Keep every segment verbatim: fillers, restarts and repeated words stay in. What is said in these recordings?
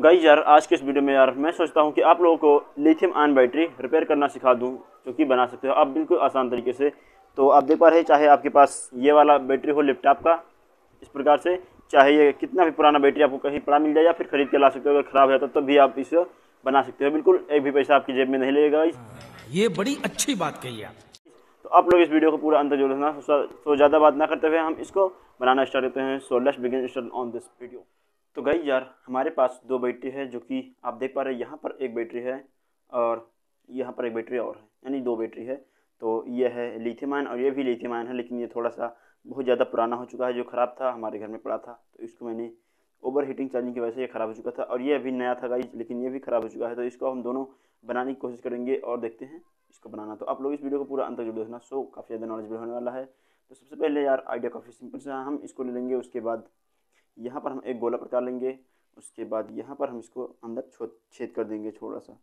Guys यार आज के इस वीडियो में यार मैं सोचता हूँ कि आप लोगों को लिथियम आयन बैटरी रिपेयर करना सिखा दूँ, जो कि बना सकते हो आप बिल्कुल आसान तरीके से। तो आप देख पा रहे हैं, चाहे आपके पास ये वाला बैटरी हो लैपटॉप का इस प्रकार से, चाहे ये कितना भी पुराना बैटरी आपको कहीं पड़ा मिल जाए या फिर खरीद के ला सकते हो। अगर खराब है तो तब भी आप इसे बना सकते हो, बिल्कुल एक भी पैसा आपकी जेब में नहीं लगेगा। ये बड़ी अच्छी बात कही आप। तो आप लोग इस वीडियो को पूरा अंत जरूर देखना। तो ज़्यादा बात ना करते हुए हम इसको बनाना स्टार्ट करते हैं। So let's begin start on this video. तो गाइस यार हमारे पास दो बैटरी है, जो कि आप देख पा रहे हैं। यहाँ पर एक बैटरी है और यहाँ पर एक बैटरी और है, यानी दो बैटरी है। तो ये है लिथियम आयन और ये भी लिथियम आयन है, लेकिन ये थोड़ा सा बहुत ज़्यादा पुराना हो चुका है, जो ख़राब था हमारे घर में पड़ा था। तो इसको मैंने ओवर हीटिंग चार्जिंग की वजह से ये ख़राब हो चुका था, और ये अभी नया था गाइस, लेकिन ये भी ख़राब हो चुका है। तो इसको हम दोनों बनाने की कोशिश करेंगे और देखते हैं इसको बनाना। तो आप लोग इस वीडियो को पूरा अंत तक जरूर देखना। सो काफ़ी ज़्यादा नॉलेजेबल होने वाला है। तो सबसे पहले यार आइडिया काफ़ी सिंपल से, हम इसको ले लेंगे। उसके बाद यहाँ पर हम एक गोला प्रकार लेंगे। उसके बाद यहाँ पर हम इसको अंदर छेद कर देंगे थोड़ा सा।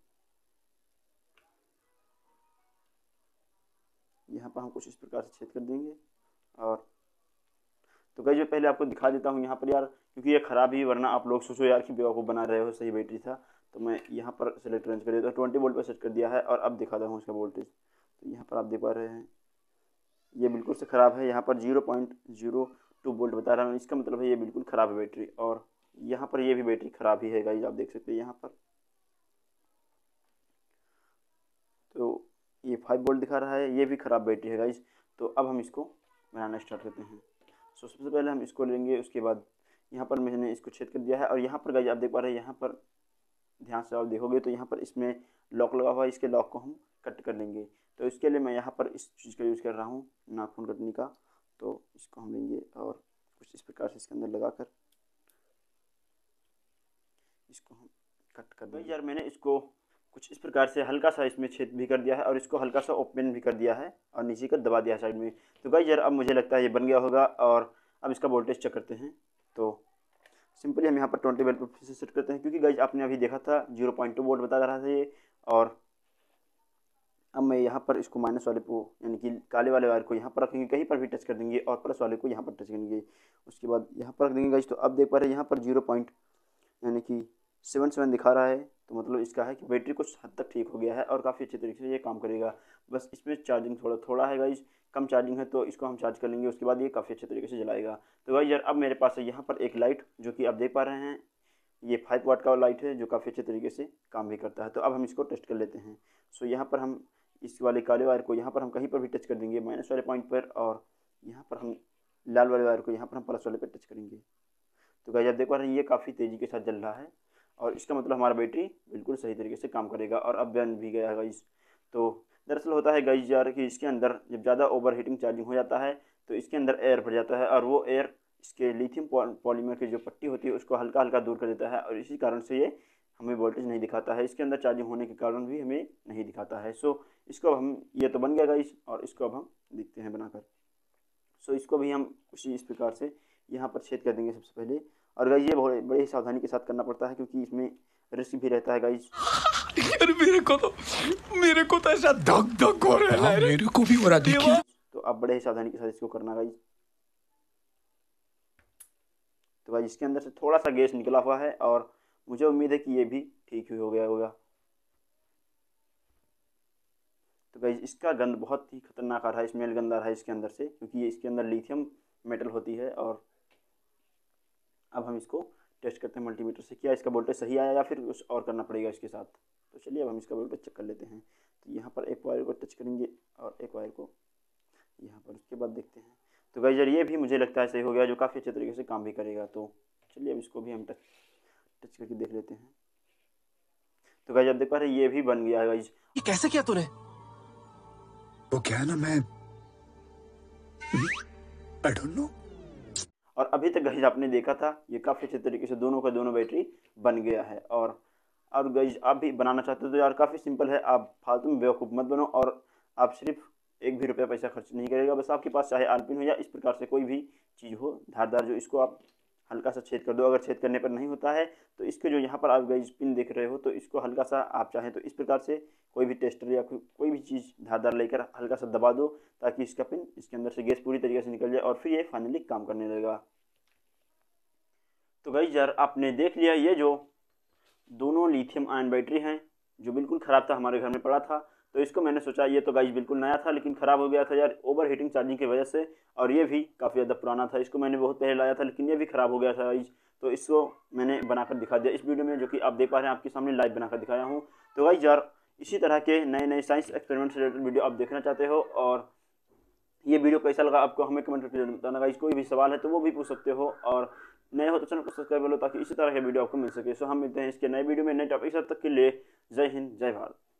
यहाँ पर हम कुछ इस प्रकार से छेद कर देंगे। और तो गाइस जो पहले आपको दिखा देता हूँ यहाँ पर यार, क्योंकि ये ख़राब ही, वरना आप लोग सोचो यार कि बेवकूफ़ बना रहे हो, सही बैटरी था। तो मैं यहाँ पर सेलेक्ट रेंज कर देता हूँ, ट्वेंटी वोल्ट पर सेट कर दिया है। और अब दिखाता हूँ इसका वोल्टेज। तो यहाँ पर आप देख पा रहे हैं ये बिल्कुल से ख़राब है। यहाँ पर zero point zero two volt बता रहा हूँ, इसका मतलब है ये बिल्कुल ख़राब है बैटरी। और यहाँ पर ये भी बैटरी ख़राब ही है गाइस, आप देख सकते हैं यहाँ पर। तो ये फाइव वोल्ट दिखा रहा है, ये भी ख़राब बैटरी है गाइस। तो अब हम इसको बनाना स्टार्ट करते हैं। सो सबसे पहले हम इसको लेंगे। उसके बाद यहाँ पर मैंने इसको छेद कर दिया है। और यहाँ पर गाइस आप देख पा रहे हैं, यहाँ पर ध्यान से आप देखोगे तो यहाँ पर इसमें लॉक लगा हुआ है, इसके लॉक को हम कट कर लेंगे। तो इसके लिए मैं यहाँ पर इस चीज़ का यूज़ कर रहा हूँ, नाखून कटने का। तो इसको हम लेंगे और कुछ इस प्रकार से इसके अंदर लगाकर इसको हम कट कर देंगे। यार मैंने इसको कुछ इस प्रकार से हल्का सा इसमें छेद भी कर दिया है, और इसको हल्का सा ओपन भी कर दिया है, और नीचे कर दबा दिया है साइड में। तो गाइस यार अब मुझे लगता है ये बन गया होगा। और अब इसका वोल्टेज चेक करते हैं। तो सिंपली हम यहाँ पर ट्वेंटी वोल्ट पर फिर से सेट करते हैं, क्योंकि गाइस आपने अभी देखा था जीरो पॉइंट टू वोल्ट बता रहा था ये। और अब मैं यहाँ पर इसको माइनस वाले को, यानी कि काले वाले वायर को यहाँ पर रखेंगे, कहीं पर भी टच कर देंगे, और प्लस वाले को यहाँ पर टच करेंगे। उसके बाद यहाँ पर रख देंगे गाइस। तो अब देख पा रहे हैं यहाँ पर जीरो पॉइंट यानी कि सेवन सेवन दिखा रहा है। तो मतलब इसका है कि बैटरी कुछ हद तक ठीक हो गया है और काफ़ी अच्छे तरीके से ये काम करेगा। बस इसमें चार्जिंग थोड़ा थोड़ा है गाइस, कम चार्जिंग है, तो इसको हम चार्ज कर लेंगे। उसके बाद ये काफ़ी अच्छे तरीके से जलाएगा। तो गाइस यार अब मेरे पास है यहाँ पर एक लाइट, जो कि आप देख पा रहे हैं ये फाइव वाट का लाइट है, जो काफ़ी अच्छे तरीके से काम भी करता है। तो अब हम इसको टेस्ट कर लेते हैं। सो यहाँ पर हम इस वाले काले वायर को यहाँ पर हम कहीं पर भी टच कर देंगे, माइनस वाले पॉइंट पर, और यहाँ पर हम लाल वाले वायर को यहाँ पर हम प्लस वाले पर टच करेंगे। तो गाइस आप देख पा रहे हैं ये काफ़ी तेज़ी के साथ जल रहा है, और इसका मतलब हमारा बैटरी बिल्कुल सही तरीके से काम करेगा। और अब बन भी गया है गाइस। तो दरअसल होता है गाइस यार कि इसके अंदर जब ज़्यादा ओवर हीटिंग चार्जिंग हो जाता है, तो इसके अंदर एयर भर जाता है, और वो एयर इसके लिथियम पॉलीमर की जो पट्टी होती है उसको हल्का हल्का दूर कर देता है, और इसी कारण से ये हमें वोल्टेज नहीं दिखाता है। इसके अंदर चार्जिंग होने के कारण भी हमें नहीं दिखाता है। सो इसको अब हम, ये तो बन गया गाइस, और इसको अब हम देखते हैं बनाकर। सो इसको भी हम कुछ इस प्रकार से यहाँ पर छेद कर देंगे सबसे पहले। और गाइस ये बहुत बड़ी सावधानी के साथ करना पड़ता है, क्योंकि इसमें रिस्क भी रहता है गाइस। अरे मेरे को तो मेरे को तो ऐसा धक धक हो रहा है, मेरे को भी हो रहा देखिए। तो आप बड़े ही सावधानी के साथ इसको करना गाइस। तो गाइस इसके अंदर से थोड़ा सा गैस निकला हुआ है, और मुझे उम्मीद है कि ये भी ठीक ही हो गया होगा। तो गाइस इसका गंध बहुत ही खतरनाक आ रहा है, स्मेल गंद आ रहा है इसके अंदर से, क्योंकि ये इसके अंदर लिथियम मेटल होती है। और अब हम इसको टेस्ट करते हैं मल्टीमीटर से, क्या इसका वोल्टेज सही आया या फिर कुछ और करना पड़ेगा इसके साथ। तो चलिए अब हम इसका वोल्टेज चेक कर लेते हैं। तो यहाँ पर एक वायर को टच करेंगे और एक वायर को यहाँ पर, उसके बाद देखते हैं। तो गाइस यार ये भी मुझे लगता है सही हो गया, जो काफ़ी अच्छे तरीके से काम भी करेगा। तो चलिए अब इसको भी हम टच टच करके देख लेते हैं। तो गाइस आप देख पा रहे हैं ये भी बन गया है गाइस। ये कैसे किया तूने? वो क्या है ना, मैं आई डोंट नो। और अभी तक गाइस आपने देखा था ये काफ़ी अच्छे तरीके से दोनों का दोनों बैटरी बन गया है। और अब गाइस आप भी बनाना चाहते हो तो यार काफ़ी सिंपल है, आप फालतू में बेवकूफ़ मत बनो, और आप सिर्फ एक भी रुपया पैसा खर्च नहीं करेगा। बस आपके पास चाहे आलपिन हो या इस प्रकार से कोई भी चीज़ हो धारदार, जो इसको आप हल्का सा छेद कर दो। अगर छेद करने पर नहीं होता है तो इसके जो यहाँ पर आप गाइस पिन देख रहे हो, तो इसको हल्का सा आप चाहें तो इस प्रकार से कोई भी टेस्टर या कोई कोई भी चीज़ धारदार लेकर हल्का सा दबा दो, ताकि इसका पिन इसके अंदर से गैस पूरी तरीके से निकल जाए, और फिर ये फाइनली काम करने लगेगा। तो गाइस यार आपने देख लिया ये जो दोनों लिथियम आयन बैटरी हैं, जो बिल्कुल ख़राब था, हमारे घर में पड़ा था। तो इसको मैंने सोचा ये तो गाइस बिल्कुल नया था, लेकिन ख़राब हो गया था यार ओवर हीटिंग चार्जिंग की वजह से, और ये भी काफ़ी ज़्यादा पुराना था। इसको मैंने बहुत पहले लाया था, लेकिन ये भी ख़राब हो गया था गाइस। तो इसको मैंने बनाकर दिखा दिया इस वीडियो में, जो कि आप देख पा रहे हैं, आपके सामने लाइव बनाकर दिखाया हूँ। तो गाइस यार इसी तरह के नए नए साइंस एक्सपेरिमेंट से रिलेटेड वीडियो आप देखना चाहते हो, और ये वीडियो कैसा लगा आपको हमें कमेंट करके बताना गाइस। कोई भी सवाल है तो वो भी पूछ सकते हो, और नए हो तो चैनल को सब्सक्राइब कर लो ताकि इसी तरह के वीडियो आपको मिल सके। सो हम मिलते हैं इसके नए वीडियो में नए टॉपिक। तब तक के लिए जय हिंद, जय भारत।